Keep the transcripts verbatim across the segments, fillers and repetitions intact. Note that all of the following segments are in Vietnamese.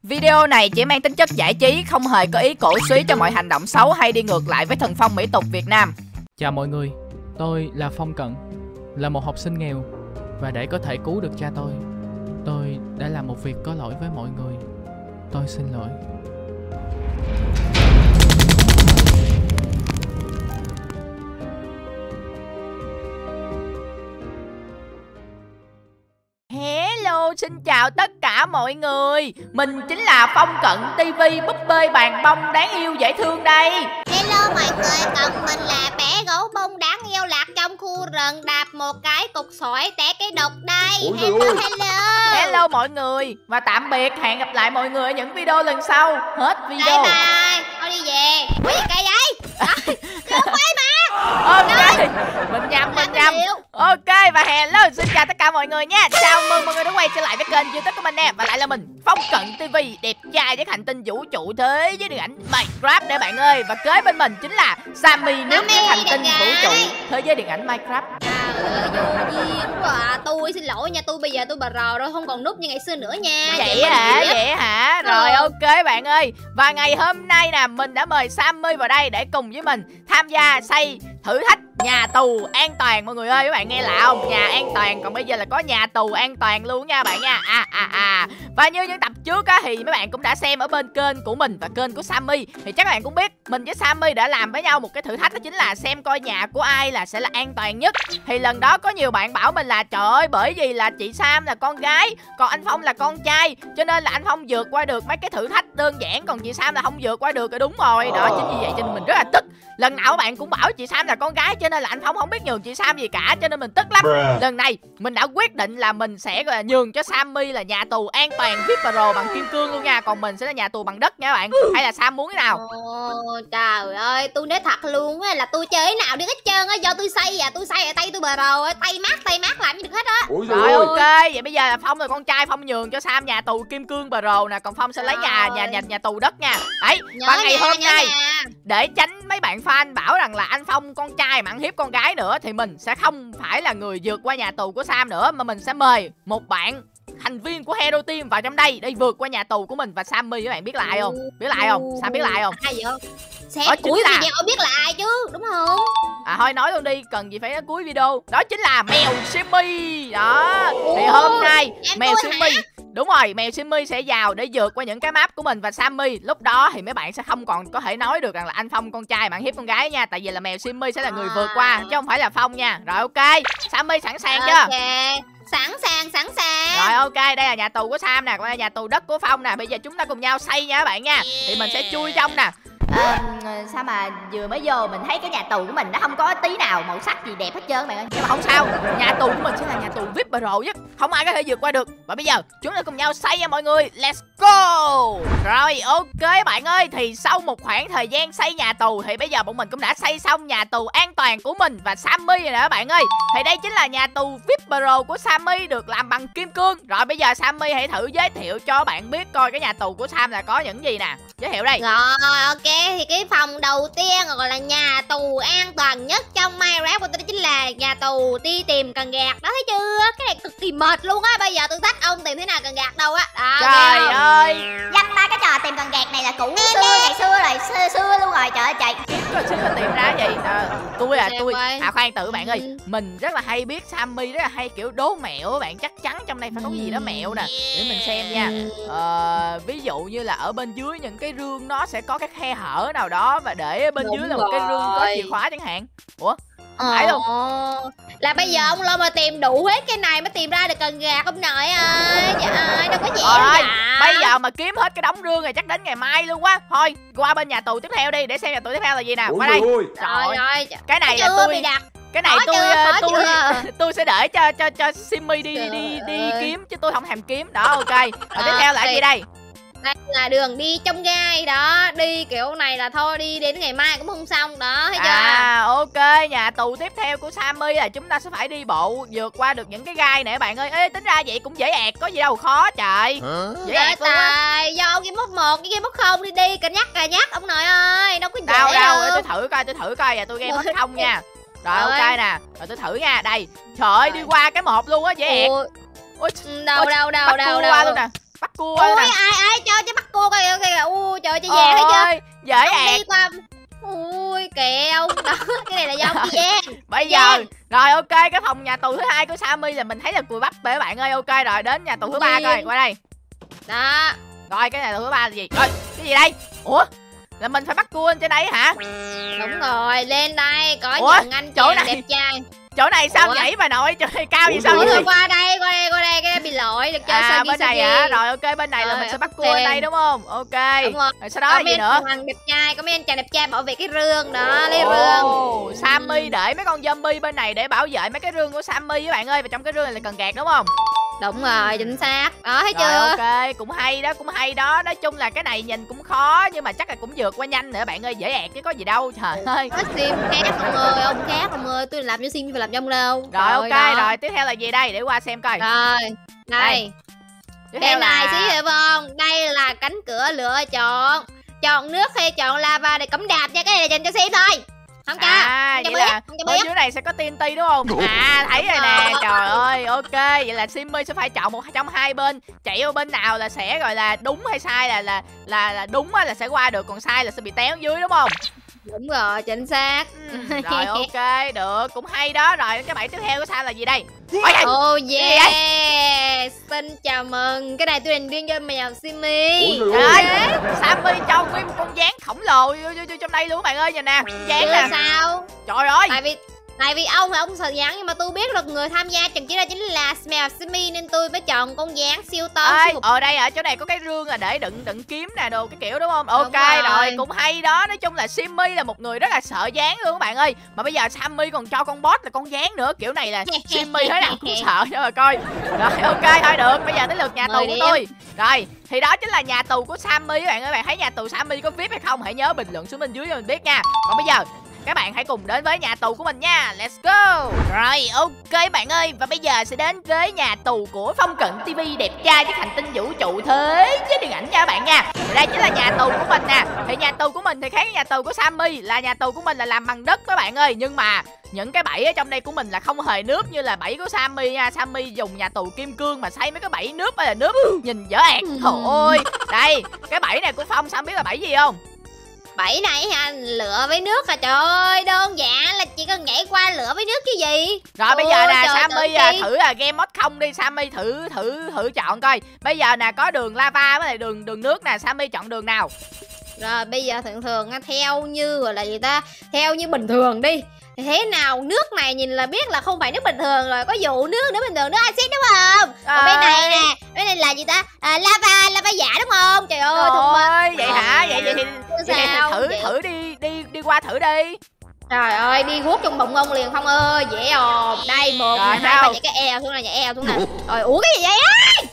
Video này chỉ mang tính chất giải trí, không hề có ý cổ suý cho mọi hành động xấu hay đi ngược lại với thần phong mỹ tục Việt Nam. Chào mọi người, tôi là Phong Cận, là một học sinh nghèo. Và để có thể cứu được cha tôi, tôi đã làm một việc có lỗi với mọi người. Tôi xin lỗi. Hello, xin chào tất cả mọi người. Mình chính là Phong Cận ti vi, búp bê bàn bông đáng yêu dễ thương đây. Hello mọi người, còn mình là bé gấu bông đáng yêu lạc trong khu rừng, đạp một cái cục sỏi té cái đục đây. Ôi hello, ơi. hello Hello mọi người. Và tạm biệt, hẹn gặp lại mọi người ở những video lần sau. Hết video. Bye bye, thôi đi về. Ủa gì cây vậy? Rồi, chưa quay mà. Ok, mình nhầm, mình nhầm. Ok, và hello, xin chào tất cả mọi người nha. Chào mừng mọi người đã quay trở lại với kênh YouTube của mình nè. Và lại là mình, Phong Cận ti vi, đẹp trai với hành tinh vũ trụ thế với điện ảnh Minecraft để bạn ơi. Và kế bên mình chính là Sammy nước với hành tinh vũ trụ thế giới điện ảnh Minecraft. Trời ơi, vô duyên quá à. Tôi xin lỗi nha, tôi bây giờ tôi bà rò rồi, không còn núp như ngày xưa nữa nha. Vậy hả, vậy hả? Rồi ok bạn ơi. Và ngày hôm nay nè, mình đã mời Sammy vào đây để cùng với mình tham gia xây thử thách nhà tù an toàn mọi người ơi. Các bạn nghe lạ không? Nhà an toàn, còn bây giờ là có nhà tù an toàn luôn nha bạn nha. À à à. Và như những tập trước á thì mấy bạn cũng đã xem ở bên kênh của mình và kênh của Sammy, thì chắc các bạn cũng biết mình với Sammy đã làm với nhau một cái thử thách, đó chính là xem coi nhà của ai là sẽ là an toàn nhất. Thì lần đó có nhiều bạn bảo mình là trời ơi, bởi vì là chị Sam là con gái, còn anh Phong là con trai, cho nên là anh Phong vượt qua được mấy cái thử thách đơn giản, còn chị Sam là không vượt qua được. Đúng rồi đó, chính vì vậy cho nên mình rất là tức. Lần nào bạn cũng bảo chị Sam là con gái, cho nên là anh Phong không biết nhường chị Sam gì cả, cho nên mình tức lắm. Bruh. Lần này mình đã quyết định là mình sẽ gọi là nhường cho Sammy là nhà tù an toàn vê i pê Pro bằng kim cương luôn nha, còn mình sẽ là nhà tù bằng đất nha các bạn. Hay là Sam muốn cái nào? Ồ, trời ơi, tôi nói thật luôn á, là tôi chơi nào được hết trơn á, do tôi xây à, tôi xây ở tay tôi bờ rồi, tay mát tay mát làm gì được hết á. Ôi Rồi trời ơi. ok, vậy bây giờ là Phong là con trai, Phong nhường cho Sam nhà tù kim cương Pro nè, còn Phong sẽ lấy nhà nhà nhà nhà tù đất nha. Đấy, Nhớ và ngày nha, hôm nhớ nay nha. để tránh mấy bạn fan bảo rằng là anh Phong con trai mà ăn hiếp con gái nữa, thì mình sẽ không phải là người vượt qua nhà tù của Sam nữa, mà mình sẽ mời một bạn thành viên của Hero Team vào trong đây để vượt qua nhà tù của mình và Sammy. Các bạn biết là ai không? Biết là ai không? Sam biết là ai không? Ai vậy? Xem Đó chính cuối là- video biết là ai chứ, đúng không? À thôi nói luôn đi, cần gì phải nói cuối video. Đó chính là mèo Simmy. Đó, thì hôm nay em mèo tôi Simmy, đúng rồi, mèo Simmy sẽ vào để vượt qua những cái map của mình và Sammy. Lúc đó thì mấy bạn sẽ không còn có thể nói được rằng là anh Phong con trai mà ăn hiếp con gái nha, tại vì là mèo Simmy sẽ là người vượt qua chứ không phải là Phong nha. Rồi ok, Sammy sẵn sàng chưa? Ok, sẵn sàng, sẵn sàng. Rồi ok, đây là nhà tù của Sam nè, còn đây là nhà tù đất của Phong nè. Bây giờ chúng ta cùng nhau xây nha các bạn nha. Thì mình sẽ chui trong nè. Ờ, sao mà vừa mới vô mình thấy cái nhà tù của mình nó không có tí nào màu sắc gì đẹp hết trơn bạn ơi. Nhưng mà không sao, nhà tù của mình sẽ là nhà tù vê i pê Pro nhất, không ai có thể vượt qua được. Và bây giờ chúng ta cùng nhau xây nha mọi người. Let's go. Rồi ok bạn ơi, thì sau một khoảng thời gian xây nhà tù thì bây giờ bọn mình cũng đã xây xong nhà tù an toàn của mình và Sammy rồi nè các bạn ơi. Thì đây chính là nhà tù vê i pê Pro của Sammy, được làm bằng kim cương. Rồi bây giờ Sammy hãy thử giới thiệu cho bạn biết coi cái nhà tù của Sam là có những gì nè. Giới thiệu đây. Rồi ok, thì cái phòng đầu tiên gọi là nhà tù an toàn nhất trong Minecraft của tôi, đó chính là nhà tù đi tìm cần gạt. Đó, thấy chưa? Cái này cực kỳ mệt luôn á. Bây giờ tôi thách ông tìm thế nào cần gạt đâu á. Đó, Trời ghê không? ơi, Dăm ba cái trò tìm cần gạt này là cũ xưa ngày xưa rồi, xưa xưa luôn rồi. Trời ơi trời. có xin là tìm ra vậy. À, tôi à Xem tôi coi. à khoan tự bạn ơi, Ừ. mình rất là hay biết Sammy rất là hay kiểu đố mẹo á bạn, chắc chắn trong đây phải có cái gì đó mẹo nè, để mình xem nha. Ờ, ví dụ như là ở bên dưới những cái rương nó sẽ có cái khe hở nào đó, và để bên Đúng dưới là một cái rương có rồi. chìa khóa chẳng hạn. Ủa phải luôn. Ờ, là bây giờ ông lo mà tìm đủ hết cái này mới tìm ra được cần gạt ông nội ơi. Trời ơi, đâu có dễ đâu Rồi, dạ. bây giờ mà kiếm hết cái đống rương rồi chắc đến ngày mai luôn quá. Thôi qua bên nhà tù tiếp theo đi để xem nhà tù tiếp theo là gì nè. Ôi Qua đây. trời ơi. Rồi rồi. Cái này Thấy là chưa, tôi bị đặt. cái này Khó tôi chưa, ờ, khó tôi chưa? tôi sẽ để cho cho cho Simmy đi đi đi, Trời đi ơi. kiếm chứ tôi không thèm kiếm. Đó ok. Rồi tiếp Ờ, theo là cái gì thì- đây? Đây là đường đi trong gai đó, đi kiểu này là thôi đi đến ngày mai cũng không xong đó, thấy chưa? À ok, nhà tù tiếp theo của Sammy là chúng ta sẽ phải đi bộ vượt qua được những cái gai này bạn ơi. Ê, tính ra vậy cũng dễ ẹt, có gì đâu khó trời. Dễ Trời ẹt luôn á. tài, do cái mốc một cái game mốc không đi đi, cà nhắc cà nhắc ông nội ơi, đâu có dễ Đâu đâu, để đâu. tôi thử coi, tôi thử coi, và tôi game hết không nha. Rồi Rồi. ok nè, rồi tôi thử nha. Đây, trời ơi đi qua cái một luôn á, dễ ẹt. Ủa, Ôi, ừ, đâu ôi, đâu đâu bắt đâu cua qua đâu. luôn nè. Bắt cua qua luôn Ôi nè. ai ai cho cho bắt dễ Ông ẹt. đi qua. Ui kẹo. Đó, cái này là do ông gian. Bây giờ rồi ok, cái phòng nhà tù thứ hai của Sammy là mình thấy là cùi bắp các bạn ơi. Ok rồi, đến nhà tù thứ ba coi, qua đây. Đó. Rồi cái nhà tù thứ ba là gì? Rồi, cái gì đây? Ủa? Là mình phải bắt cua lên trên đây hả? Đúng rồi, lên đây có Ủa, những anh chỗ chàng này- đẹp trai. Chỗ này sao Ủa? nhảy bà nội? Chỗ này cao vậy sao Ủa, vậy? thôi qua đây, qua đây, qua đây, cái này bị lỗi, được chơi À sơ bên này hả? Rồi ok, bên này là Rồi, mình sẽ bắt cua ok. lên đây đúng không? Ok. Đúng rồi. Rồi sau đó Có là gì mấy nữa? anh chàng đẹp trai, có mấy anh chàng đẹp trai bảo vệ cái rương đó, lấy rương. Ồ, Sammy để mấy con zombie bên này để bảo vệ mấy cái rương của Sammy các bạn ơi. Và trong cái rương này là cần gạt đúng không? Đúng rồi, chính xác. Đó, thấy Rồi chưa? ok, cũng hay đó, cũng hay đó. Nói chung là cái này nhìn cũng khó nhưng mà chắc là cũng vượt qua nhanh nữa bạn ơi, dễ ẹt chứ có gì đâu. Trời ơi. Có sim khác ông ơi, ông khác ông ơi, tôi làm cho sim chứ phải làm cho ông đâu. Rồi ok, đó. rồi tiếp theo là gì đây? Để qua xem coi. Rồi, Đây, đây. Tiếp theo Bên này là xí hiểu không? Đây là cánh cửa lựa chọn. Chọn nước hay chọn lava để cắm đạp nha, cái này là dành cho sim thôi. Không cho. À, Không cho vậy biết, là không cho bên biết. dưới này sẽ có tê en tê đúng không? À, thấy rồi nè, trời ơi, ok. Vậy là Simmy sẽ phải chọn một trong hai bên. Chạy vào bên nào là sẽ gọi là đúng hay sai là là là, là đúng á là sẽ qua được, còn sai là sẽ bị téo dưới đúng không? Đúng rồi, chính xác. Ừ, rồi ok, được, cũng hay đó. Rồi cái bẫy tiếp theo của sao là gì đây? Ôi, ơi, Oh gì yeah. Xin chào mừng. Cái này tôi dành riêng cho mèo Simmy. trời ơi, Sammy cho nguyên một con gián khổng lồ vô, vô, vô trong đây luôn các bạn ơi, nhìn nè, con gián Chưa nè. sao? Trời ơi. Tại vì Tại vì ông thì ông sợ gián, nhưng mà tôi biết được người tham gia trận chiến đó chính là mèo Simmy nên tôi mới chọn con gián siêu to. Ê, siêu ở đây ở chỗ này có cái rương là để đựng đựng kiếm nè, đồ cái kiểu đúng không? Ok rồi. rồi, cũng hay đó. Nói chung là Simmy là một người rất là sợ gián luôn các bạn ơi. Mà bây giờ Sammy còn cho con boss là con gián nữa, kiểu này là Simmy thế nào cũng sợ cho mà coi. Rồi ok thôi được, bây giờ tới lượt nhà tù Mời của đi tôi. Rồi, thì đó chính là nhà tù của Sammy các bạn ơi. Bạn thấy nhà tù Sammy có vê i pê hay không? Hãy nhớ bình luận xuống bên dưới cho mình biết nha. Còn bây giờ các bạn hãy cùng đến với nhà tù của mình nha. Let's go. Rồi ok bạn ơi. Và bây giờ sẽ đến với nhà tù của Phong Cận ti vi đẹp trai với hành tinh vũ trụ thế với điện ảnh nha các bạn nha. Thì đây chính là nhà tù của mình nè. Thì nhà tù của mình thì khác với nhà tù của Sammy, là nhà tù của mình là làm bằng đất các bạn ơi. Nhưng mà những cái bẫy ở trong đây của mình là không hề nướp như là bẫy của Sammy nha. Sammy dùng nhà tù kim cương mà xây mấy cái bẫy nướp hay là nướp nhìn dở ẹt. Trời ơi. Đây, cái bẫy này của Phong Sam biết là bẫy gì không? Bẫy này ha, lửa với nước à, trời ơi, đơn giản là chỉ cần nhảy qua lửa với nước chứ gì. Rồi Ôi, bây giờ nè, trời, Sammy tự à, ti. thử là game mod không đi. Sammy thử thử thử chọn coi. Bây giờ nè, có đường lava với lại đường đường nước nè. Sammy chọn đường nào? Rồi bây giờ thường thường á, theo như gọi là gì ta, theo như bình thường đi, thì thế nào nước này nhìn là biết là không phải nước bình thường rồi. Có vụ nước nước bình thường, nước axit đúng không? Còn bên này nè, bên này là gì ta, à, lava lava giả đúng không? Trời ơi, thông Ôi, minh. vậy hả? Vậy vậy thì, vậy thì Sao? thử Vậy? thử đi đi đi qua thử đi. Trời ơi, đi guốc trong bụng ông liền Phong ơi, dễ ồn. Đây một Rồi, nè, hai sao? ba nhảy cái eo xuống này, nhảy eo xuống nè. Rồi ủa cái gì vậy á?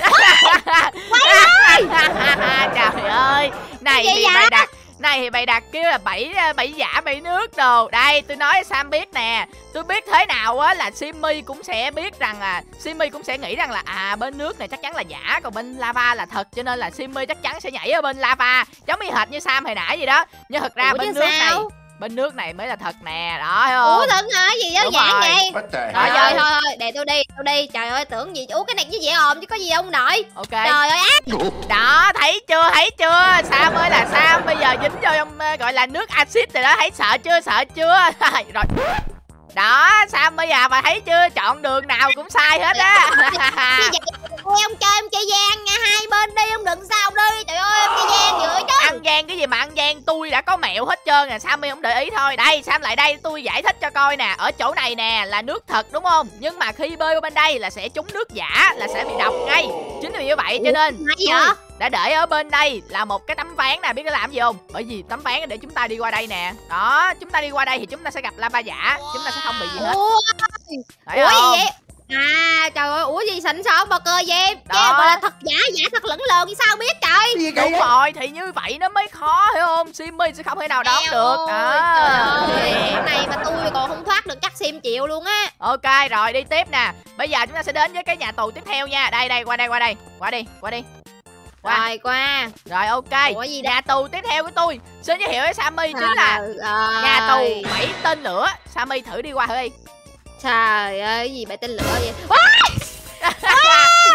Trời ơi, này Cái gì thì vậy? mày đặt này thì mày đặt kêu là bẫy bẫy giả bẫy nước đồ. Đây tôi nói Sam biết nè. Tôi biết thế nào á là Simmy cũng sẽ biết rằng là Simmy cũng sẽ nghĩ rằng là à bên nước này chắc chắn là giả, còn bên lava là thật, cho nên là Simmy chắc chắn sẽ nhảy ở bên lava, giống y hệt như Sam hồi nãy vậy đó. Nhưng thật ra Ủa bên chứ nước này sao? bên nước này mới là thật nè, đó thấy không? Ủa thật hả? Gì đơn Đúng giản rồi. vậy? What the Thôi hell? thôi thôi thôi, để tôi đi, tôi đi. Trời ơi, tưởng gì. Ủa cái này chứ dễ ồn chứ có gì ông nội. Ok. Trời ơi ác. Đó, thấy chưa, thấy chưa? Sam ơi là Sam, bây giờ dính vô trong ờ, gọi là nước axit rồi đó, thấy sợ chưa, sợ chưa? Rồi. Đó, Sam bây giờ bà thấy chưa, chọn đường nào cũng sai hết á. Cái gì vậy? Ông chơi em chơi gian nha, hai bên đi, ông đừng sao đi. Trời ơi, em chơi gian dữ chứ. Ăn gian cái gì mà ăn gian, tôi đã có mẹo hết trơn nè, Sammy không để ý thôi. Đây, Sam lại đây, tôi giải thích cho coi nè. Ở chỗ này nè là nước thật đúng không? Nhưng mà khi bơi qua bên đây là sẽ trúng nước giả, là sẽ bị độc ngay. Chính vì như vậy cho nên Hay tôi vậy? đã để ở bên đây là một cái tấm ván nè, biết nó làm gì không? Bởi vì tấm ván để chúng ta đi qua đây nè. Đó, chúng ta đi qua đây thì chúng ta sẽ gặp lava giả, chúng ta sẽ không bị gì hết. Ủa, Thấy ủa không? gì vậy? À trời ơi, ủa gì xịn sò bờ cờ vậy? Đó. Chứ gọi là thật giả, giả thật lẫn lộn thì sao biết trời? Đúng rồi, thì như vậy nó mới khó, hiểu không? Simmy sẽ không thể nào đón Eo được. ơi, Đó. trời ơi, Nè. cái này mà tôi còn không thoát được chắc Sim chịu luôn á. Ok, rồi đi tiếp nè. Bây giờ chúng ta sẽ đến với cái nhà tù tiếp theo nha. Đây đây, qua đây qua đây. Qua đi, qua đi. Qua. Rồi qua. Rồi ok. Ủa gì đây? Nhà tù tiếp theo của tôi xin giới thiệu với Sammy chính là Trời nhà tù ơi. bảy tên lửa. Sammy thử đi qua thử đi. Trời ơi, cái gì bảy tên lửa vậy? Thấy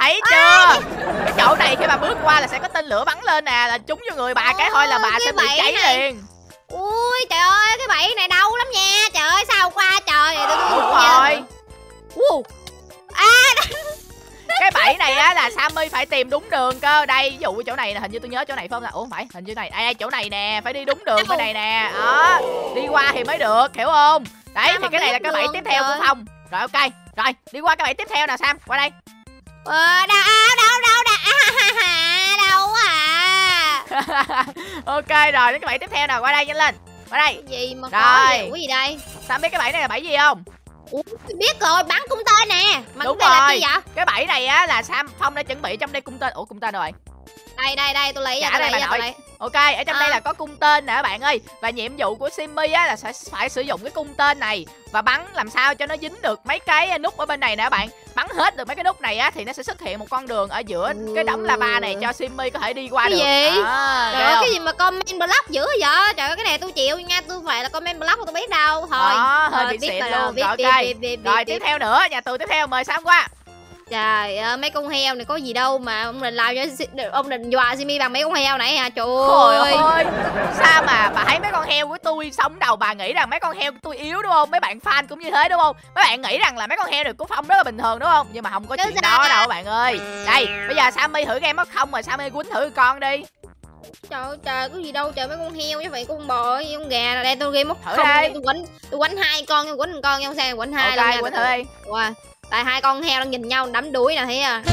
thấy chưa? Cái chỗ này khi mà bước qua là sẽ có tên lửa bắn lên nè, là trúng vô người bà cái thôi là bà sẽ bị cháy liền. Ui trời ơi, cái bẫy này đau lắm nha. Trời ơi sao qua trời này tôi Đúng rồi. Uh. À, cái bẫy này á là Sammy phải tìm đúng đường cơ. Đây ví dụ chỗ này là hình như tôi nhớ chỗ này phải không ạ? Ủa không phải, hình như này. Đây chỗ này nè, phải đi đúng đường bên này nè. Đó, đi qua thì mới được, hiểu không? Đấy thì cái này là cái bẫy tiếp theo của Phong. Rồi ok. Rồi, đi qua cái bẫy tiếp theo nè Sam, qua đây. Ờ, đâu đâu đâu đâu à, đâu à. Ok rồi, đến cái bẫy tiếp theo nào, qua đây nhanh lên. Qua đây. Cái gì mà rồi. có vậy? Ủa gì đây? Sam biết cái bẫy này là bẫy gì không? Ủa, biết rồi, bắn cung tên nè. Mà đúng đây rồi. là chi vậy? Cái bẫy này á là Sam Phong đã chuẩn bị trong đây cung tên. Ủa cung tên rồi. Đây đây đây tôi lấy ra, Trả tôi đây lấy bà ra, tôi nội. lấy. Ok, ở trong À. đây là có cung tên nè các bạn ơi. Và nhiệm vụ của Simmy á là sẽ phải sử dụng cái cung tên này và bắn làm sao cho nó dính được mấy cái nút ở bên này nè các bạn. Bắn hết được mấy cái nút này á thì nó sẽ xuất hiện một con đường ở giữa ừ. cái đống lava này cho Simmy có thể đi qua cái được. Gì? À, trời ơi, cái gì mà comment block dữ vậy? Trời ơi, cái này tôi chịu nha, tôi phải là comment block tôi biết đâu. Thôi. Đó, hơi Rồi, bị biết xịn rồi, luôn. biết, Rồi biết, ok. biết, biết, biết, Rồi biết. tiếp theo nữa, nhà tù tiếp theo mời Sam qua. Trời ơi, mấy con heo này có gì đâu mà ông định làm cho ông định dọa Simmy bằng mấy con heo này hả? Trời ơi. Trời ơi, sao mà bà thấy mấy con heo của tôi sống đầu bà nghĩ rằng mấy con heo của tôi yếu đúng không? Mấy bạn fan cũng như thế đúng không? Mấy bạn nghĩ rằng là mấy con heo này của Phong rất là bình thường đúng không? Nhưng mà không có Chứ chuyện sao? đó đâu các bạn ơi. Đây, bây giờ Sammy thử game mất không rồi Sammy quýnh thử con đi. Trời ơi, trời có gì đâu trời, mấy con heo chứ vậy con bò với con gà là đây tôi game mất Thử không đây. tôi quánh tôi quánh hai con tôi quánh một con nhau sang quánh hai Ok, luôn nha. quýnh thử đi. Wow. Tại hai con heo đang nhìn nhau đắm đuối nè thấy à.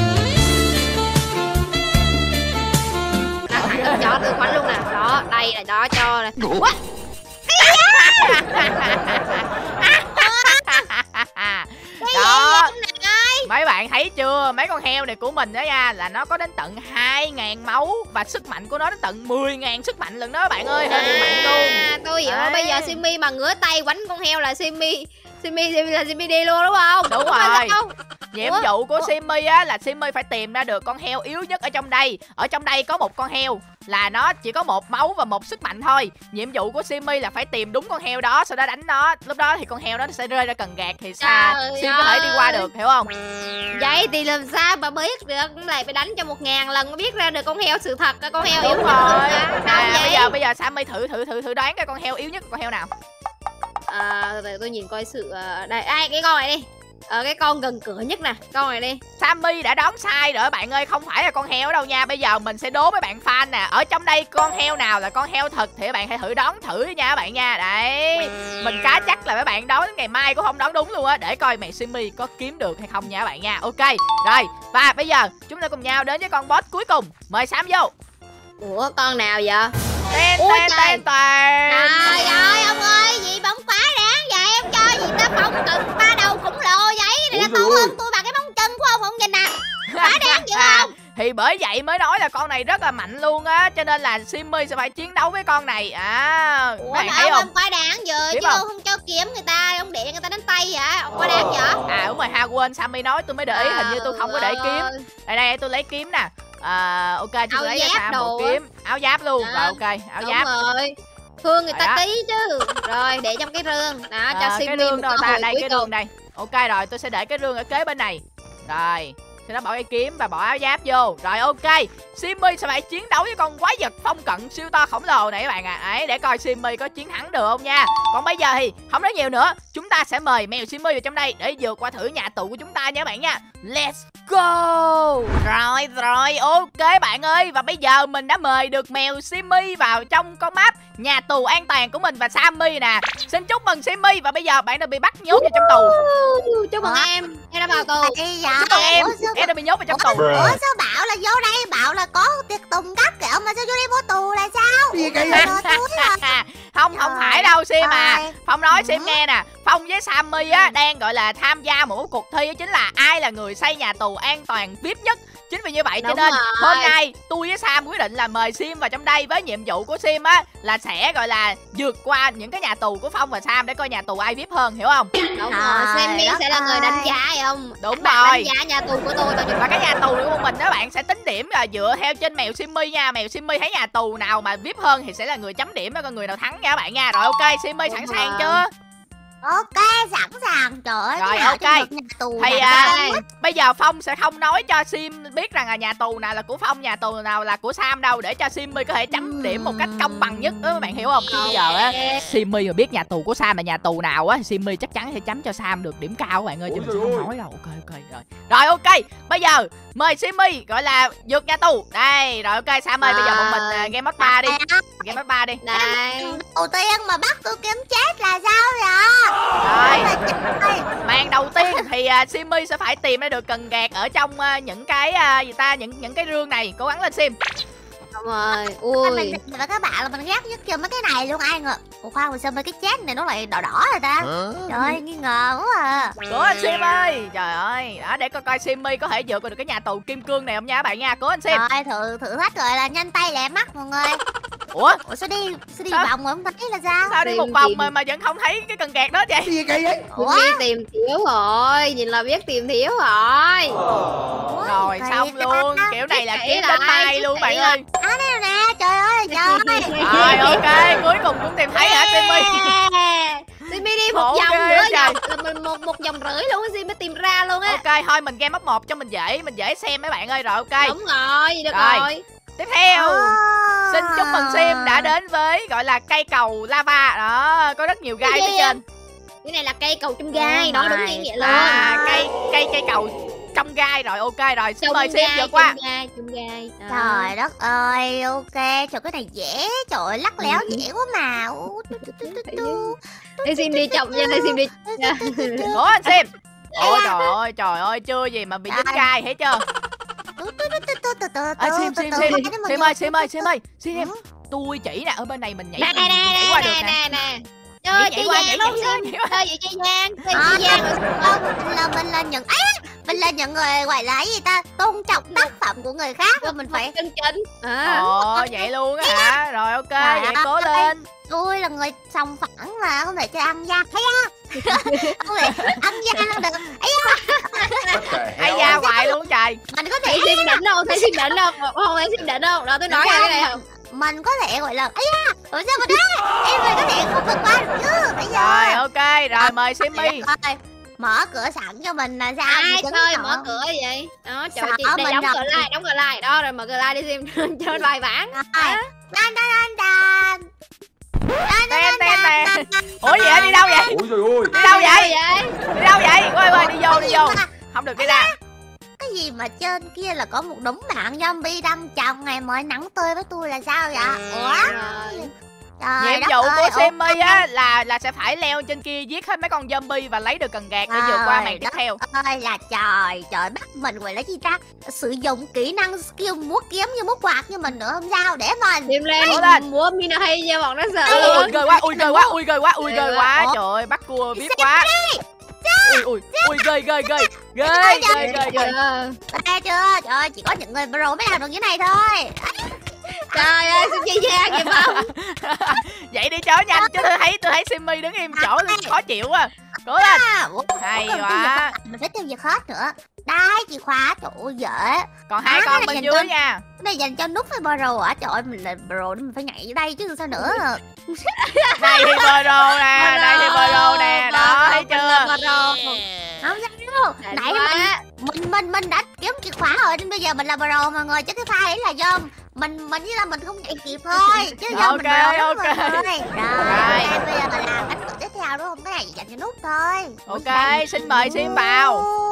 Cho tôi quánh luôn nè. Đó, đây là đó cho nè. What? Đó. Mấy bạn thấy chưa? Mấy con heo này của mình đó nha là nó có đến tận hai ngàn máu và sức mạnh của nó đến tận mười ngàn sức mạnh lần đó các bạn ơi. Hơi bị mạnh luôn. À, tôi hiểu rồi, Đấy. bây giờ Simmy mà ngửa tay quánh con heo là Simmy Simmy Simmy là Simmy đi luôn đúng không? Đúng Không phải rồi. đâu. Nhiệm Ủa? vụ của Ủa? Simmy á là Simmy phải tìm ra được con heo yếu nhất ở trong đây. Ở trong đây có một con heo là nó chỉ có một máu và một sức mạnh thôi. Nhiệm vụ của Simmy là phải tìm đúng con heo đó, sau đó đánh nó. Lúc đó thì con heo đó sẽ rơi ra cần gạt thì xa Trời Sim có thể đi qua ơi. được, hiểu không? Vậy thì làm sao mà biết được, lại phải đánh cho một ngàn lần mới biết ra được con heo sự thật, con heo yếu Đúng nhất rồi. hả? Đâu À, vậy? bây giờ bây giờ Sammy thử thử thử thử đoán cái con heo yếu nhất là con heo nào. À, để tôi nhìn coi sự uh, đây, ai cái con này đi. Ờ, cái con gần cửa nhất nè, con này đi. Sammy đã đoán sai rồi bạn ơi, không phải là con heo đâu nha. Bây giờ mình sẽ đố với bạn fan nè, ở trong đây con heo nào là con heo thật thì các bạn hãy thử đoán thử nha các bạn nha. Đấy, mình cá chắc là các bạn đoán ngày mai cũng không đoán đúng luôn á, để coi mẹ Simmy có kiếm được hay không nha các bạn nha. Ok, rồi và bây giờ chúng ta cùng nhau đến với con boss cuối cùng. Mời Sam vô. Ủa con nào vậy? Tên Ôi tên trời. tên toàn. Trời ơi ông ơi, gì bóng phá đáng vậy? Em cho gì ta bóng cận ba đầu khổng lồ vậy? Cái này nó to hơn tôi bằng cái móng chân của ông, không nhìn nè. Phá đáng dữ không? Thì bởi vậy mới nói là con này rất là mạnh luôn á, cho nên là Simmy sẽ phải chiến đấu với con này. À, Ủa các bạn mà thấy ông không? ông quá đáng giờ Biết chứ không? không cho kiếm người ta, ông để người ta đánh tay vậy? Ông quá đáng vậy? À đúng rồi, ha quên Sammy nói tôi mới để ý, hình như tôi không có để kiếm. Trời Đây đây tôi lấy kiếm nè. À, ok tôi Áo lấy ra giáp Sam đồ một á. kiếm, áo giáp luôn. Đó. Rồi ok, áo đúng giáp. rồi. Thương người Rồi ta đó. tí chứ. Rồi để trong cái rương. Đó À, cho cái Simmy rương một đâu cơ ta, hội đây cuối cái cùng. rương đây. Ok rồi, tôi sẽ để cái rương ở kế bên này. Rồi, sau đó bỏ cái kiếm và bỏ áo giáp vô. Rồi ok, Simmy sẽ phải chiến đấu với con quái vật phong cận siêu to khổng lồ này các bạn ạ. À. Đấy, để coi Simmy có chiến thắng được không nha. Còn bây giờ thì không nói nhiều nữa, chúng ta sẽ mời mèo Simmy vào trong đây để vượt qua thử nhà tù của chúng ta nha các bạn nha. Let's go. Rồi rồi, ok bạn ơi. Và bây giờ mình đã mời được mèo Simmy vào trong con map nhà tù an toàn của mình và Sammy nè. Xin chúc mừng Simmy, và bây giờ bạn đã bị bắt nhốt vào trong tù. Chúc mừng Hả? em. Em đã vào tù. Ây da. Chúc mừng em, Ủa, sao, em đã bị nhốt vào trong tù. ủa sao bảo là vô đây bảo là có tiệc tùng cắt kẹo mà sao vô đây vô tù là sao? Gì vậy? Trời ơi, túi rồi. Không không Trời phải đâu Sim à. ơi. Phong nói Sim Ừ. nghe nè, Phong với Sammy á đang gọi là tham gia một cuộc thi, đó chính là ai là người xây nhà tù an toàn vi ai pi nhất. Chính vì như vậy cho Đúng nên rồi. hôm nay tôi với Sam quyết định là mời Sim vào trong đây, với nhiệm vụ của Sim á là sẽ gọi là vượt qua những cái nhà tù của Phong và Sam để coi nhà tù ai vi ai pi hơn, hiểu không? Đúng rồi, Trời Sammy đất sẽ là người đánh ơi. giá phải không? Đúng Bạn rồi. đánh giá nhà tù của tôi bao nhiêu? Và cái nhà tù của mình đó bạn sẽ tính điểm là dựa theo trên mèo Simmy nha. Mèo Simmy thấy nhà tù nào mà vi ai pi hơn thì sẽ là người chấm điểm, coi người nào thắng nha các bạn nha. Rồi ok, Simmy Đúng sẵn sàng rồi. chưa? Ok, sẵn sàng. Trời ơi, Rồi, cái nào ok. trong một nhà tù Thì này à, ta? bây giờ Phong sẽ không nói cho Sim biết rằng là nhà tù nào là của Phong, nhà tù nào là của Sam đâu, để cho Simmy có thể chấm điểm một cách công bằng nhất đó, các bạn hiểu không? Chứ bây giờ á, Simmy mà biết nhà tù của Sam là nhà tù nào á, Simmy chắc chắn sẽ chấm cho Sam được điểm cao các bạn ơi, chứ mình sẽ không nói đâu. Ok ok rồi. Rồi ok, bây giờ mời Simmy gọi là vượt nhà tù. Đây, rồi ok Sam ơi, bây giờ bọn mình uh, game mode ba đi. Game mode ba đi. Đây. Đầu tiên mà bắt tôi kiếm chết là sao vậy? Rồi. Màn đầu tiên thì uh, Simmy sẽ phải tìm ra được cần gạt ở trong uh, những cái uh, gì ta, những những cái rương này. Cố gắng lên Sim. Đúng rồi. Ui. Mình và các bạn là mình ghét nhất kia mấy cái này luôn, ai ngờ. Ủa khoan, mà sao mấy cái chết này nó lại đỏ đỏ rồi ta? Trời ơi, nghi ngờ quá à. Cố anh Sim ơi. Trời ơi, đó để coi coi Simmy có thể vượt được cái nhà tù kim cương này không nha các bạn nha. Cố anh Sim. Rồi, thử thử thách gọi là nhanh tay lẹ mắt mọi người. Ủa? Ủa sao đi sao đi Sao? vòng mà không thấy là sao? Sao đi Tìm một vòng tìm. mà mà vẫn không thấy cái cần gạt đó vậy? Gì kỳ vậy? Ủa? Đi tìm thiếu rồi, nhìn là biết tìm thiếu rồi. Ủa, Rồi kỳ xong ta. luôn, kiểu này là Kỹ kiếm lại, đến mai kỹ luôn bạn lại. ơi. À đây nè, trời ơi, trời. Rồi ok, cuối cùng cũng tìm thấy hả Simmy? Simmy đi một Ok, vòng nữa, trời. vòng là mình một một vòng rưỡi luôn Simmy mới tìm ra luôn á. Ok thôi mình game mode một cho mình dễ, mình dễ xem mấy bạn ơi. Rồi ok. Đúng rồi, được Rồi. rồi. Tiếp theo. À. Xin chúc mừng Sim đã đến với gọi là cây cầu lava. Đó, có rất nhiều gai Cái phía gì trên. Cái này là cây cầu trong gai, Oh nói đúng my như vậy luôn. À, cây cây cây cầu trong gai rồi. Ok rồi, xin mời Sim vượt qua. Trong gai, trong gai. Đó. Trời đất ơi, ok, trời cái này dễ, trời ơi, lắc léo dễ quá mà. Ú, tu, tu, tu, tu, tu. Để Sim đi chậm nha, để Sim đi. Ủa anh Sim. Ôi trời ơi, trời ơi, chưa gì mà bị dính Trời. gai hết chưa? Tu, tu, tu, tu, tu, tu, tu, À, Sim tu, Sim tu, Sim. tu, tu, Sim ơi, Sim ơi, Sim ơi. Sim em. Ừ. Tôi chỉ nè, ở bên này mình nhảy Nè mình nè nhảy nè qua được nè nè. nè nè. Nhảy Chơi nhảy chị qua, Giang nhảy luôn nhảy Sim. nhảy qua. Chơi vậy chị Giang, chơi À, chị Giang rồi. Không, là mình là những ấy, mình là những người gọi là cái gì ta, tôn trọng tác phẩm của người khác và mình phải. Chân chính. À. Ồ, vậy luôn á hả? Rồi ok, Trời vậy ơi. cố lên. Tôi là người sòng phẳng mà không thể chơi ăn gian, thấy không? Không thể ăn gian không được. Ấy Ai da hoài luôn trời. mình có Thấy thể Sim đỉnh không? Thấy Sim đỉnh không? Không thấy Sim đỉnh không? Đó tôi nói ra cái này không? mình có thể gọi là ấy da, ủa sao mà đó em mình có thể không vượt qua được chứ bây giờ. Rồi ok, rồi mời Simmy. Rồi, mở cửa sẵn cho mình là sao? Ai Mình chứng chơi tỏ. mở cửa vậy? Đó, trời Sợ chị để mình đóng đọc. cửa lại, đóng cửa lại. Đó rồi mở cửa lại đi Sim chơi bài bản. Rồi. Đan đan đan đan. Đan Ten đan ten đan ten. đan. Ủa vậy đi đâu vậy? Ôi trời ơi. Đi đâu vậy? vậy? Đi đâu vậy? Ôi ôi đi vô đi vô. À, Không được đi ra. cái gì mà trên kia là có một đống bạn zombie đâm chồng ngày mới nắng tươi với tôi là sao vậy? Ủa? Rồi. Trời Nhiệm đất vụ ơi, của Simmy ủa, á là là sẽ phải leo trên kia giết hết mấy con zombie và lấy được cần gạt để vượt qua Trời màn tiếp đất theo. ơi là trời trời bắt mình gọi là gì ta, sử dụng kỹ năng skill múa kiếm như múa quạt như mình nữa không sao để mình. Sim lên Cố lên. múa Mina hay cho bọn nó sợ Ui luôn. ghê quá, ui ghê quá, ui ghê quá, ui ghê Ghê quá. quá. Trời ơi, bắt cua biết quá. Ui ui ui ghê ghê ghê. Ghê ghê ghê ghê. Ờ. Nghe chưa? Trời ơi, chỉ có những người pro mới làm được như này thôi. Trời ơi, Sim chơi Giang vậy không? Vậy đi chó nhanh chứ tôi thấy tôi thấy Simmy đứng im chỗ khó chịu quá. Cố lên. À, ủa, Hay ủa, quá. mình phải tiêu diệt hết nữa. Đây chìa khóa, trời ơi dễ. Còn hai À, con cái bên này dưới dành nha. Cái này dành cho nút với pro à. Trời ơi, mình là pro nên mình phải nhảy vô đây chứ sao nữa. Đây thì Bro nè, đây thì Bro nè, đó thấy chưa? Không sao đâu. Nãy quá. mình, mình mình mình đã kiếm chìa khóa rồi nên bây giờ mình là pro mọi người, chứ cái pha đấy là do mình mình với là mình không nhảy kịp thôi, chứ do mình Ok, pro ok. mọi người. Rồi, Rồi. em bây giờ mình làm cách tiếp theo đúng không? Cái này dành cho nút thôi. Ok, xin mời Sim vào.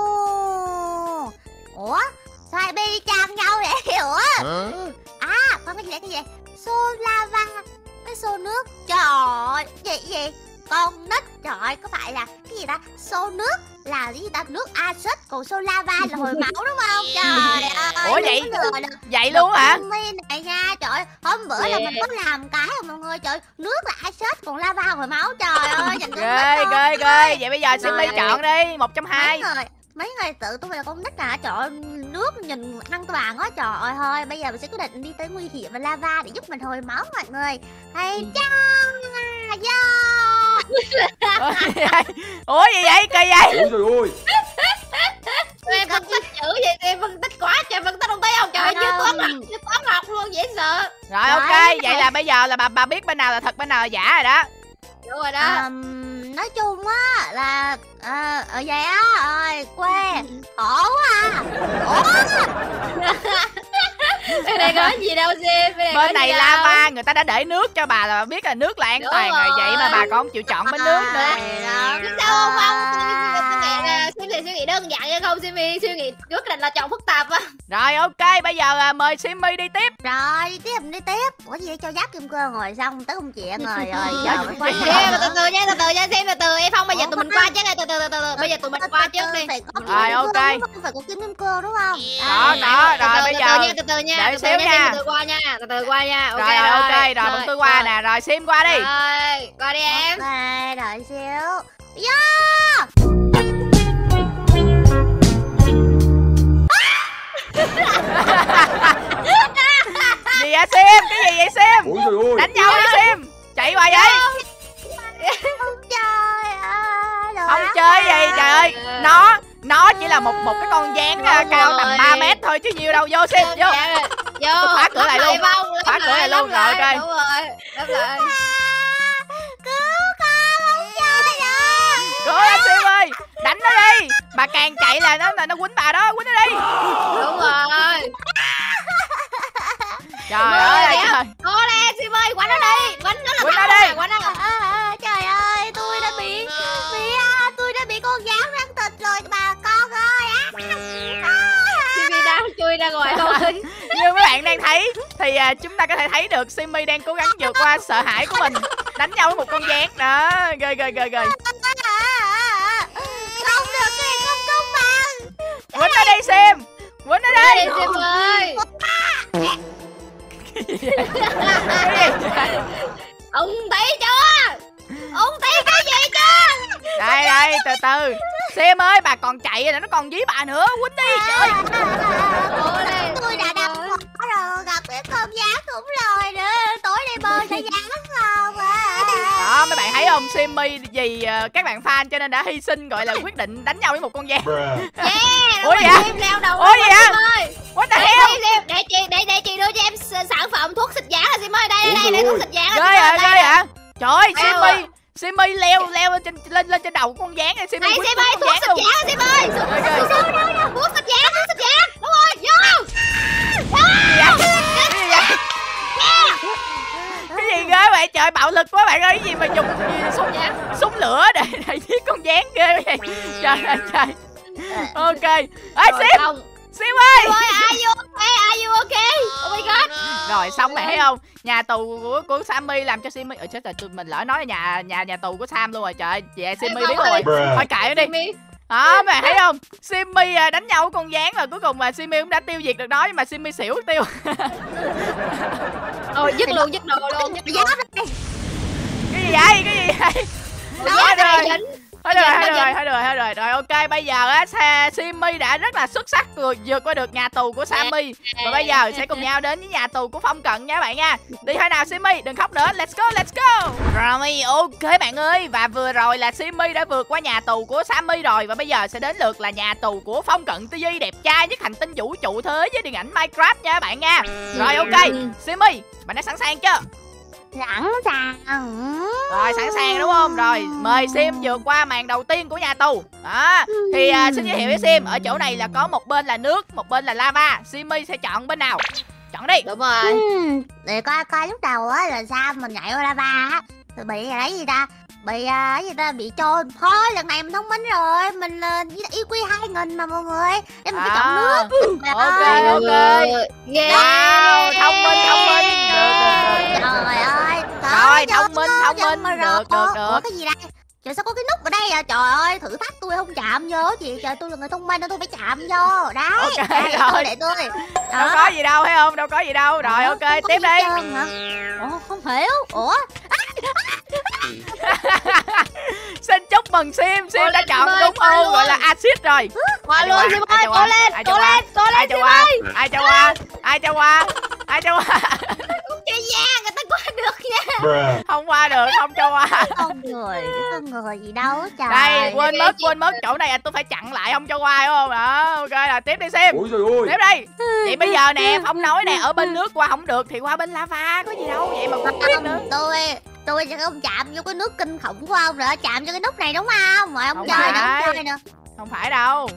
Ủa? Sao hai bi chạm nhau vậy? Ủa? À, con cái gì vậy? Cái gì vậy? Xô lava. Cái xô nước. Trời ơi, gì gì? Con nít, trời ơi, có phải là cái gì ta? Xô nước là cái gì ta? Nước axit, còn xô lava là hồi máu đúng không? Trời ơi. Ủa vậy? đúng rồi nè. Vậy luôn hả? Minh này nha, trời ơi, hôm bữa là mình có làm cái rồi mọi người, trời, nước là axit còn lava hồi máu, trời ơi, dành cho Ghê nít ghê thôi. ghê. Vậy bây giờ Simmy Rồi. chọn đi, một trong Mấy hai. người, mấy người tự tôi là con nít à, trời ơi, nước nhìn an toàn quá, trời ơi, thôi, bây giờ mình sẽ quyết định đi tới nguy hiểm và lava để giúp mình hồi máu mọi người. Hay chăng, do. Ủa gì vậy? Kỳ vậy? Ôi trời ơi. Em phân tích chữ vậy thì em phân tích quá trời, phân tích không thấy không? Trời ơi, như toán học, như toán học luôn, dễ sợ. Rồi ok, Đấy. vậy là bây giờ là bà bà biết bên nào là thật bên nào là giả rồi đó. Đúng rồi đó. Um, nói chung á là à, ở vậy á rồi quê khổ quá. Khổ quá. Bên này có gì đâu Sim. Bên này, bên này lava người ta đã để nước cho bà là biết là nước là an Đúng toàn rồi. rồi. Vậy mà bà còn không chịu chọn bên nước nữa. Biết sao không không? Suy nghĩ là suy nghĩ suy nghĩ đơn giản chứ không Simmy suy nghĩ quyết định là chọn phức tạp á. Rồi ok, bây giờ à, mời Simmy đi tiếp. Rồi đi tiếp đi tiếp. Ủa gì cho giáp kim cương rồi xong tới công chuyện rồi rồi giờ mới quay Sim từ từ nha, từ từ nha Sim, từ từ em không bây giờ tụi mình qua chứ ngay, từ từ từ từ bây giờ tụi mình qua trước đi. Rồi ok. Phải có kim kim cương đúng không? Đó đó, rồi bây giờ từ từ nha, đợi từ từ xíu nha, nha. từ từ qua nha, từ từ qua nha. Ok Rồi ok, rồi bọn tôi qua nè, rồi Sim qua đi. Rồi, qua đi em. Ok, đợi xíu. Vô! Gì vậy Sim? Cái gì vậy Sim? Ôi trời ơi. Đánh nhau đi Sim. Chạy hoài vậy? Không chơi ơi. Không chơi gì trời ơi. Nó nó chỉ là một một cái con gián Đúng cao rồi. tầm ba mét thôi chứ nhiều đâu. Vô Sim, vô. Vô. Tôi khóa cửa lại luôn. Khóa cửa lại luôn, rồi ok. Đúng rồi. Đúng rồi. Cứu con không chơi nữa. Cứu em Sim ơi. Đánh nó đi. Bà càng chạy là nó là nó quýnh bà đó, quýnh nó đi. Đúng rồi. Trời Mười ơi nè. trời. Cố lên Sim ơi, quánh nó đi. Quánh nó là Quánh thắng nó đi. rồi, quánh nó. À, à, trời ơi, tôi đã bị bị à, tôi đã bị con gián rắn thịt rồi bà con ơi. Simmy đang chui ra ngoài thôi. Như mấy bạn đang thấy thì à, chúng ta có thể thấy được Simmy đang cố gắng vượt qua sợ hãi của mình, đánh nhau với một con gián đó. Ghê ghê ghê ghê. Không được thì không công bằng. Quýnh nó đi Sim. Quýnh nó đi. Đi Sim ơi. Cái gì vậy? Ông thấy chưa? Ông thấy cái gì chưa? Đây đây, từ từ. Sim ơi, bà còn chạy rồi, nó còn dí bà nữa. Quýnh đi trời. Cố lên. Tôi đã đập bỏ rồi, gặp cái con gián cũng rồi nữa. Tối nay bơi sẽ gián không à. Đó, mấy bạn thấy không? Simmy vì ờ, các bạn fan cho nên đã hy sinh gọi là quyết định đánh nhau với một con gián. Yeah, Ủa vậy hả? Sim leo đầu. Ủa vậy hả? Sim ơi. What the Để hell? Sim, Sim, để chị để để chị đưa cho em s- sản phẩm thuốc xịt gián là Sim ơi, đây đây đây, đây thuốc xịt gián. Ghê hả, ghê hả? Trời ơi, Leo Simmy, Simmy leo leo lên trên lên lên trên đầu của con gián này, Simmy Này quýnh Sim ơi, con thuốc gián xịt luôn. gián Sim ơi. Ghê ghê. Thuốc xịt gián, thuốc xịt gián. Đúng rồi, vô. Cái gì vậy? Cái gì ghê vậy trời, bạo lực quá bạn ơi. Cái gì mà dùng gì súng súng lửa để để giết con gián ghê vậy? Trời ơi trời. Ok. Ê Sim, Không. Sim ơi. Sim ơi, are you okay? Are you okay? Oh my god. Rồi xong bạn thấy không? Nhà tù của của Sammy làm cho Simmy ở chết rồi, tụi mình lỡ nói là nhà nhà nhà tù của Sam luôn rồi. Trời ơi, vậy Simmy biết rồi. Thôi kệ nó đi. Simmy. Đó, mấy bạn thấy không? Simmy à, đánh nhau với con gián và cuối cùng mà Simmy cũng đã tiêu diệt được nó, nhưng mà Simmy xỉu tiêu. Ôi, dứt luôn, dứt đồ luôn, dứt luôn. Cái gì vậy? Cái gì vậy? Đó rồi. rồi. Thôi được rồi, thôi được rồi, thôi được rồi, thôi được rồi. Rồi ok, bây giờ á xe- Simmy đã rất là xuất sắc vượt vượt qua được nhà tù của Sammy. Và bây giờ sẽ cùng nhau đến với nhà tù của Phong Cận nha các bạn nha. Đi thôi nào Simmy, đừng khóc nữa. Let's go, let's go. Rồi ok bạn ơi, và vừa rồi là Simmy đã vượt qua nhà tù của Sammy rồi, và bây giờ sẽ đến lượt là nhà tù của Phong Cận ti vi đẹp trai nhất hành tinh vũ trụ thế giới với điện ảnh Minecraft nha các bạn nha. Rồi ok, Simmy, bạn đã sẵn sàng chưa? Sẵn sàng. Rồi sẵn sàng đúng không? Rồi mời Sim vượt qua màn đầu tiên của nhà tù. Đó. Thì à, xin giới thiệu với Sim, ở chỗ này là có một bên là nước, một bên là lava. Simmy sẽ chọn bên nào? Chọn đi. Đúng rồi. Ừ, để coi coi lúc đầu á là sao mình nhảy qua lava á thì bị cái gì ta, bị à, cái gì ta, bị trôn. Thôi lần này mình thông minh rồi, mình uh, i quy hai nghìn mà mọi người, để mình phải chọn nước. Ok Trời ơi. ok. Ghê. Wow, thông minh thông minh. Được được được. Trời ơi, Rồi, thông minh, thông minh. Được, được, được. Ủa, cái gì đây? Trời sao có cái nút ở đây à? Trời ơi, thử thách tôi không chạm vô chị. Trời, tôi là người thông minh nên tôi phải chạm vô. Đấy, Ok, để rồi. tôi, để tôi. Đâu có gì đâu thấy không? Đâu có gì đâu. Rồi Ủa, ok, không có tiếp gì hết đi. trơn hả? Ủa, không hiểu. Ủa? Xin chúc mừng Sim, Sim Cố đã lên, chọn Sim ơi, đúng qua ô luôn. gọi là axit rồi. Qua Ai luôn cho Sim qua? ơi, Ai cho cố qua? lên, Ai cố cho qua? lên, cố Ai lên cho Sim qua? ơi. Ai cho qua? Ai cho qua? Ai cho qua? Chơi gian người ta qua được nha. Không qua được, không cho qua. Con người, cái con người gì đâu á trời. Đây, quên ghê mất, chị. quên mất chỗ này tôi phải chặn lại không cho qua đúng không? Đó, ok là tiếp đi Sim. Ôi trời ơi. Tiếp đi. Vậy bây giờ nè, Phong nói nè, ở bên nước qua không được thì qua bên lava, có gì đâu, vậy mà cũng biết nữa. tôi tôi sẽ không chạm vô cái nước kinh khủng của ông nữa, chạm vô cái nút này đúng không? Mọi ông Không chơi nữa, phải. không chơi nữa. Không phải đâu.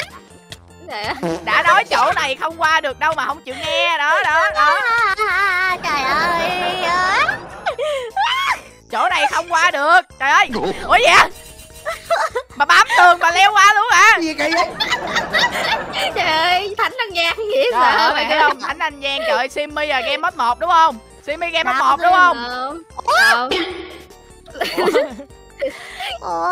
Đã nói chỗ này không qua được đâu mà không chịu nghe. Đó đó đó. À, trời ơi. Chỗ này không qua được. Trời ơi. Ủa gì vậy? Bà bám tường bà leo qua luôn hả? Gì kỳ vậy? Trời ơi, Thánh Ăn Gian dễ Trời sợ ơi, bạn thấy không? Thánh Anh Giang, trời ơi, Simmy là game mode một đúng không? Simmy game mode một đúng không? Không. Ủa?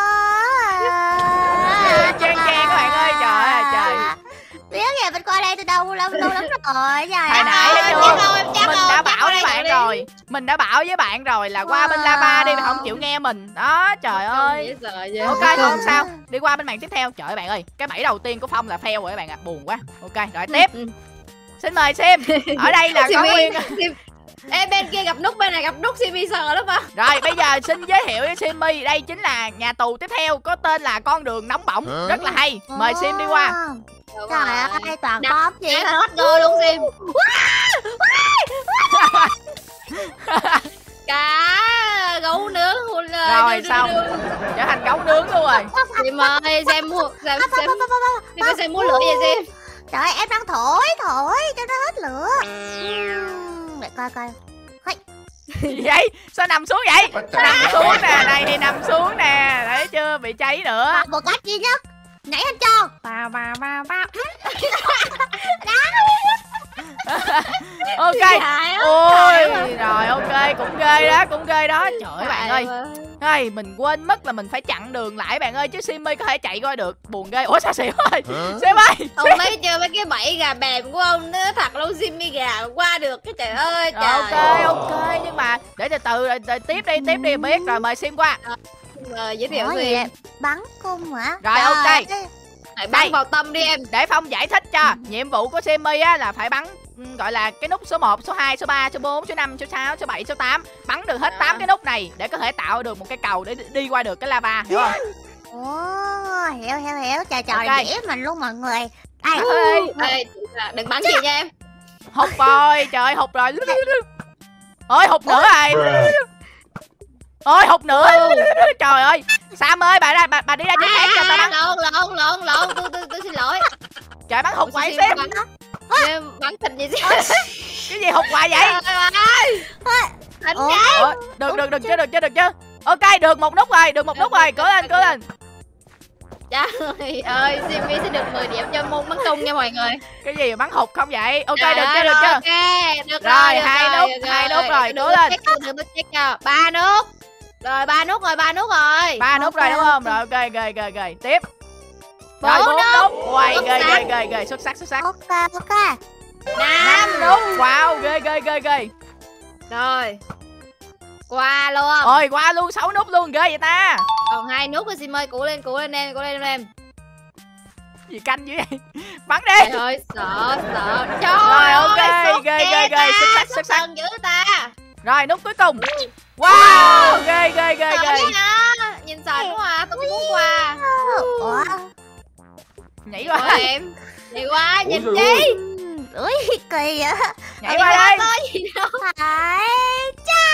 Trang Trang các bạn ơi, trời ơi trời. Biết kìa, mình qua đây từ đâu lâu lâu lắm rồi. Trời Hồi nãy ơi. thấy chưa? Mình đã bảo với bạn rồi. Mình đã bảo với bạn rồi là qua bên lava đi mà không chịu nghe mình. Đó, trời ơi. Dễ sợ vậy. Ok, không sao. Đi qua bên màn tiếp theo. Trời ơi bạn ơi, cái bẫy đầu tiên của Phong là fail rồi các bạn ạ. Buồn quá. Ok, rồi tiếp. Xin mời Sim. Ở đây là có nguyên. Ê, bên kia gặp nút, bên này gặp nút, Simmy sợ lắm á. Rồi bây giờ xin giới thiệu với Simmy, đây chính là nhà tù tiếp theo có tên là con đường nóng bỏng, rất là hay. Mời Sim đi qua. Trời ơi, toàn Đặt- bom gì. Đã hết go luôn Sim. Cá gấu nướng. Rồi xong, trở thành gấu nướng luôn rồi. Sim ơi, xem mua xem xem Sim ơi, xem mua lửa vậy Sim. Trời ơi, em đang thổi, thổi cho nó hết lửa. Để coi coi. Gì vậy? Sao nằm xuống vậy? Nằm xuống nè, này thì nằm xuống nè. Thấy chưa? Bị cháy nữa. Một cách duy nhất. Nhảy lên cho. Ba ba ba ba. Ok. Ôi, rồi ok, cũng ghê đó, cũng ghê đó. Trời ơi bạn ơi. Hey, mình quên mất là mình phải chặn đường lại bạn ơi, chứ Simmy có thể chạy qua được. Buồn ghê. Ủa sao Sim ơi? Sim ơi. Ông mấy chưa mấy cái bẫy gà bèm của ông nữa, thật luôn Simmy gà qua được cái trời ơi trời. Ok ok, nhưng mà để từ từ rồi, rồi tiếp đi, tiếp đi biết rồi mời Sim qua. Rồi giới thiệu Ủa gì Sim. vậy? Bắn cung hả? Rồi, Trời ok. ơi. Hãy bắn Đây. vào tâm đi em. Để Phong giải thích cho. Nhiệm vụ của Simmy á là phải bắn ừ, gọi là cái nút số một, số hai, số ba, số bốn, số năm, số sáu, số bảy, số tám. Bắn được hết À. tám cái nút này để có thể tạo được một cái cầu để đi qua được cái lava, hiểu không? Ồ, hiểu hiểu hiểu. Trời trời, Ok. dễ mình luôn mọi người. Đây. Ê, Ê, đừng bắn chị nha em. hụt rồi, trời ơi, hụt rồi. Ôi hụt nữa rồi. Ôi hụt nữa. Trời ơi. Sam ơi, bà ra bà, bà đi ra chỗ khác cho tao bắn. Lộn lộn lộn lộn, tôi tôi tôi xin lỗi. Trời bắn hụt hoài Sim Sim. bắn- Sim bắn thịt gì Sim? Cái gì hụt hoài vậy? Thịt Ủa? nha. Ủa, được được được chưa, được chưa, được chưa? Ok, được một nút rồi, được một nút rồi. Cố lên, cố lên. Trời ơi, Simmy sẽ được mười điểm cho môn bắn cung nha mọi người. Cái gì mà bắn hụt không vậy? Ok, Trời được ơi, chưa, được rồi, chưa? Ok, được Rồi, rồi, được hai rồi, nút, được hai nút rồi, Đừng cố có lên. check, đừng có check nha. Ba nút. Rồi ba nút rồi, ba nút rồi. Ba nút rồi Ok, đúng không? ok. Rồi ok, ghê ghê ghê. Tiếp. Rồi Bốn bốn nút. nút. Uầy, Xuất ghê sắc. ghê ghê ghê, xuất sắc xuất sắc. Ok ok. Năm nút. Wow, ghê ghê ghê ghê. Rồi. Qua luôn. Ôi qua luôn sáu nút luôn, ghê vậy ta. Còn hai nút rồi Sim ơi, cũ lên, cũ lên em, cũ lên em. Gì canh dữ vậy? Bắn đi. Trời ơi, sợ, sợ. Trời Rồi, ok, ơi, xuất ghê, kìa ghê, ghê, ta, xuất sắc, xuất sắc. thần dữ ta. Rồi nút cuối cùng. Wow, ghê ghê ghê Sợ ghê. quá hả? Nhìn sợ quá à, tôi cũng muốn qua. Ủa? Nhảy Rồi qua. em. Đi qua, nhìn Ôi chi. Ui, kỳ vậy. Nhảy qua đây. Có gì đâu. Phải. Cha.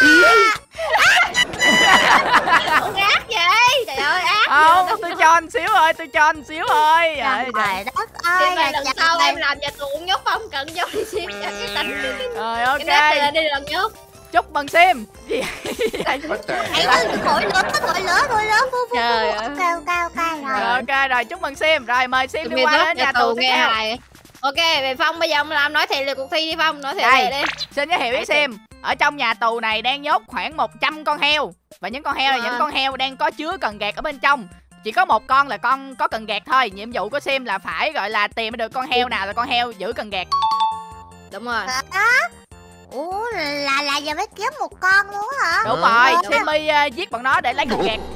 Ủa gác vậy? Trời ơi, ác. Không, tôi cho anh xíu thôi, tôi cho anh xíu thôi. Trời Trời trời. đất Sim ơi. ơi, lần là sau chặt em làm nhà tù nhốt Phong cận vô đi Sim cho cái tành. Rồi Cái nét này là ok. đi lần nhốt. Chúc mừng Sim. Gì vậy? What the Hãy hell? ơi, thổi lửa, thổi lửa, thổi lửa. Phu, phu, Trời phu. ơi. Ok ok ok Rồi rồi. ok rồi, chúc mừng Sim. Rồi mời Sim đi Sim qua nhốt đến nhà nhà tù tù tiếp nghe theo. hài. Ok, về Phong bây giờ ông làm nói thiệt về cuộc thi đi Phong, nói thiệt Đây. về đi. Xin giới thiệu với Sim, ở trong nhà tù này đang nhốt khoảng một trăm con heo. Và những con heo là Wow. những con heo đang có chứa cần gạt ở bên trong. Chỉ có một con là con có cần gạt thôi. Nhiệm vụ của Sim là phải gọi là tìm được con heo nào là con heo giữ cần gạt. Đúng rồi. Hả? Ủa là là giờ mới kiếm một con luôn hả? Đúng Hả? rồi, Đúng. Simmy uh, giết bọn nó để lấy cần gạt.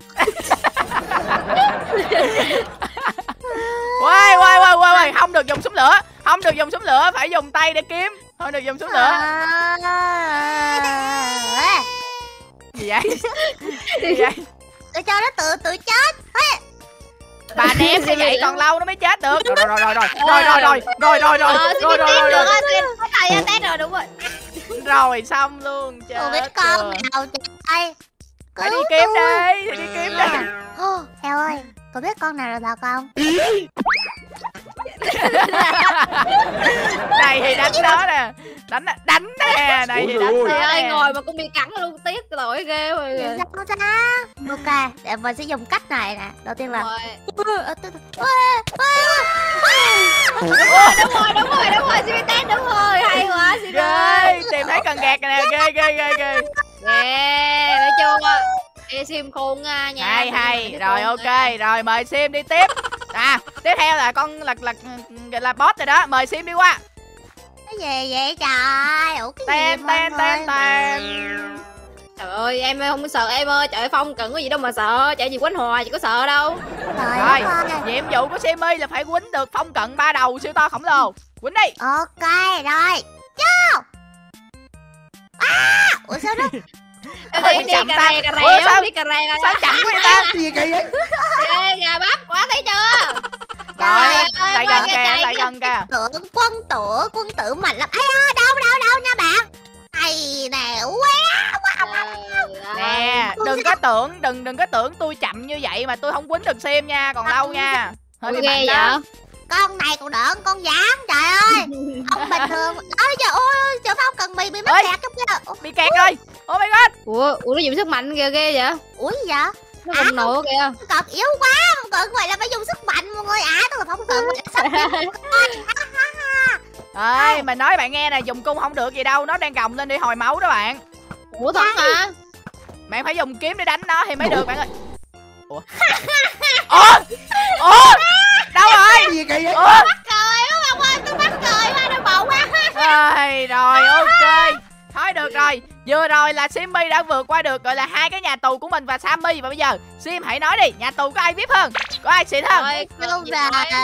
Quay quay quay quay quay, không được dùng súng lửa, không được dùng súng lửa, phải dùng tay để kiếm, không được dùng súng lửa. À, Gì vậy? Gì vậy? tôi cho nó tự tự chết. Bà ném như vậy còn lâu nó mới chết được. Rồi rồi rồi rồi rồi rồi rồi rồi rồi rồi Ờ, rồi rồi rồi được rồi rồi, Sim có tay ra test rồi, đúng rồi. rồi xong luôn. Chết Không biết con rồi. nào trời. Phải đi kiếm đi, phải đi kiếm đi. Ô, Heo ơi, có biết con nào là bà không? Này thì đánh nó nè. Đánh đánh nè, này thì đánh Trời nó ơi, nè. ngồi mà cũng bị cắn luôn, tiếc tội ghê rồi. Để sao ra? Ok, để mình sẽ dùng cách này nè. Đầu tiên là Rồi. Ơ, từ từ. Ơ, Đúng rồi, đúng rồi, đúng rồi, đúng rồi, Simiten, đúng rồi, hay quá, Simiten. Ghê, tìm thấy cần gạt nè, ghê ghê ghê ghê. Ghê, nói chung á, Ê, Sim khôn nha. Hay hay, rồi ok, rồi mời Sim đi tiếp. À, tiếp theo là con là là là, là boss rồi đó, mời Sim đi qua. cái gì vậy trời? Ủa cái Tên gì tên tên tên. Trời ơi, em không sợ em ơi, trời ơi, Phong cần có gì đâu mà sợ, chạy gì quánh hòa chỉ có sợ đâu. Trời Rồi, đất ơi. nhiệm vụ của Simmy là phải quýnh được phong cận ba đầu siêu to khổng lồ. Quýnh đi. Ok, rồi. Vô. À, ủa sao đó? Ôi, Đi đi chậm cà ta. rè cà Ủa, rè, sao- đi cà rè Sao chậm quá vậy ta? Gì kỳ vậy? Ê, gà bắp quá thấy chưa? Rồi, ơi, lại ơi, gần ơi, kìa, chạy lại kìa. gần kìa. Tưởng quân tử, quân tử mạnh lắm. Ai ơi, đâu đâu đâu nha bạn. Này nè, quá. Nè, đừng có tưởng, đừng đừng có tưởng tôi chậm như vậy mà tôi không quýnh được Sim nha, còn lâu nha. Hơi bị Ghê mạnh vậy? đó. Con này còn đỡ hơn con dám, trời ơi. Ông bình thường. Ôi trời ơi, trời Phong cần mì bị mắc Ơi. kẹt trong kia. Ủa, Bị kẹt rồi. Oh my god. Ủa, ủa nó dùng sức mạnh kìa, ghê vậy? ủa gì vậy? Nó À, bùng nổ kìa. Phong cận yếu quá, Phong cận vậy là phải dùng sức mạnh mọi người. À, tôi là Phong cận vậy là sắp kiếm. Ơi, mình nói bạn nghe nè, dùng cung không được gì đâu, nó đang gồng lên đi hồi máu đó bạn. Ủa thật hả? Bạn phải dùng kiếm để đánh nó thì mới được bạn ơi. Ủa? Ủa? Ủa? Đâu rồi? Gì kỳ vậy? Ủa? Cười quá Phong ơi, tôi mắc cười quá, nó bầu quá. Ơi, rồi ok. Thôi được rồi. Vừa rồi là Simmy đã vượt qua được gọi là hai cái nhà tù của mình và Sammy. Và bây giờ Sim hãy nói đi, nhà tù có ai vip hơn? Có ai xịn hơn? Rồi, Không gì là nói?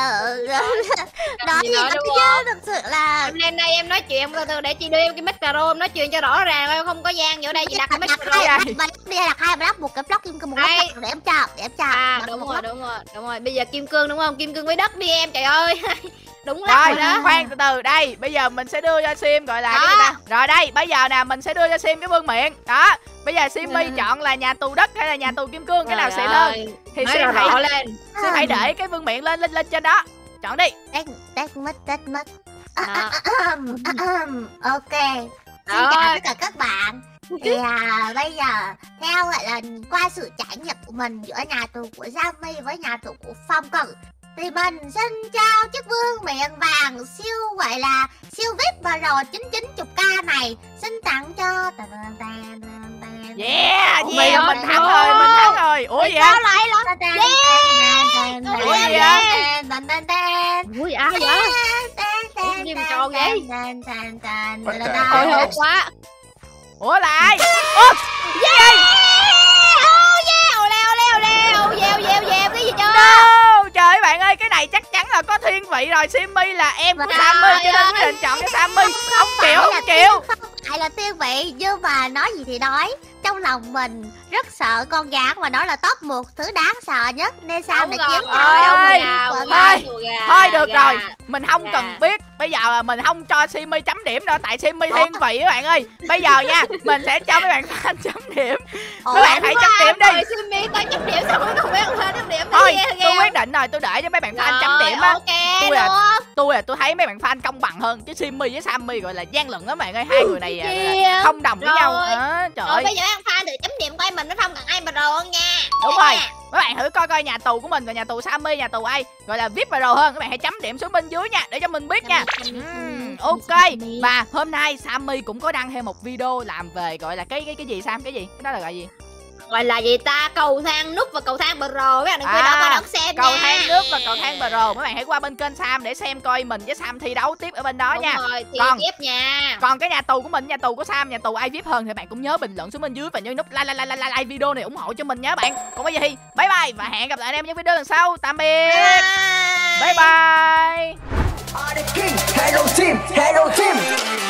nói gì gì nói đó đúng chứ, thực sự là Hôm nay nay em nói chuyện từ từ để chị đưa em cái micro, em nói chuyện cho rõ ràng thôi, không có gian vô đây chị đặt cái đặt micro. hai đây. block đi, đặt hai block, một cái block kim cương, một Đây. block để em chào, để em chào. À Đặt đúng một rồi, block. đúng rồi, đúng rồi. Bây giờ kim cương đúng không? Kim cương với đất đi em, trời ơi. Đúng lắm Rồi, rồi đó. khoan từ từ, đây, bây giờ mình sẽ đưa cho Sim gọi là cái gì ta? Rồi đây, bây giờ nè, mình sẽ đưa cho Sim cái vương miện. Đó, bây giờ Simmy Ừ. chọn là nhà tù đất hay là nhà tù kim cương, cái nào Trời xịn ơi, hơn? Thì nói Sim rõ hãy rõ lên. Sim hãy để cái vương miện lên lên lên trên đó. Chọn đi. Tết, Tết mất, Tết mất. À, Đó. à, à, ừm, à, ừm, ok. Xin Rồi. chào tất cả các bạn. Thì à, bây giờ theo gọi là qua sự trải nghiệm của mình giữa nhà tù của Sammy với nhà tù của Phong Cận, thì mình xin trao chiếc vương miện vàng siêu gọi là siêu vê i pê và rồi chín chín mươi k này xin tặng cho tàn, tàn, tàn, tàn. Yeah, Ủa, yeah, mày mình ơi, thắng ủa. rồi, mình thắng rồi. Ủa gì vậy? lại lo tàn, tàn, tàn, Ủa gì tàn, vậy? tàn, tàn, tàn. Ui ai vậy? Tàn, Gì tàn, mà tròn vậy? tàn, tàn, tàn, What tàn, the tàn. Hồi hộp quá. Ủa là ai? Ủa, gì vậy? Leo leo leo leo, dèo dèo dèo cái gì chưa? No, trời ơi bạn ơi, cái này chắc chắn là có thiên vị rồi. Simmy là em của Trời Sammy cho nên ơi. quyết định chọn cho Sammy. Không phải chịu, là không chịu. Lại là tiên vị, nhưng mà nói gì thì nói, trong lòng mình rất sợ con gà mà nó là top một thứ đáng sợ nhất, nên sao để chiếm Ơi, của thôi, thôi được gà. rồi, mình không Gà. cần biết. Bây giờ là mình không cho Simmy chấm điểm nữa, tại Simmy thiên vị các bạn ơi. Bây giờ nha, mình sẽ cho mấy bạn fan chấm điểm. Ủa, Mấy bạn hãy chấm điểm đi. Rồi Simmy tao chấm điểm sao mới không biết lên chấm điểm Thôi, ghê, tôi ghê. quyết định rồi, tôi để cho mấy bạn fan chấm điểm á. Ok Tôi luôn. là tôi là tôi thấy mấy bạn fan công bằng hơn, chứ Simmy với Sammy gọi là gian lận đó bạn ơi. Hai người này à, gọi là không đồng với Rồi. nhau. Đó, trời Rồi ơi. bây giờ ăn pha thử chấm điểm coi mình nó Phong cần ai mà đồ hơn nha. Đúng Đây rồi. nha. Mấy bạn thử coi coi nhà tù của mình và nhà tù Sammy, nhà tù ai gọi là vê i pê và đồ hơn. Các bạn hãy chấm điểm xuống bên dưới nha, để cho mình biết nha. Ừm, ok. Và hôm nay Sammy cũng có đăng thêm một video làm về gọi là cái cái cái gì Sam, cái gì? Cái đó là gọi gì? Gọi là gì ta? Cầu thang nút và cầu thang pro. Mấy bạn đừng quên À, đó qua đón xem Cầu nha. thang nước và cầu thang pro. Mấy bạn hãy qua bên kênh Sam để xem coi mình với Sam thi đấu tiếp ở bên đó Đúng nha. rồi, thi Còn- tiếp nha. Còn cái nhà tù của mình, nhà tù của Sam, nhà tù ai vê i pê hơn thì bạn cũng nhớ bình luận xuống bên dưới và nhớ nút like like like like, like video này ủng hộ cho mình nhé bạn. Còn bây giờ thì bye bye và hẹn gặp lại anh em trong video lần sau. Tạm biệt. Bye. Bye bye. Are the king, hello team, hello team.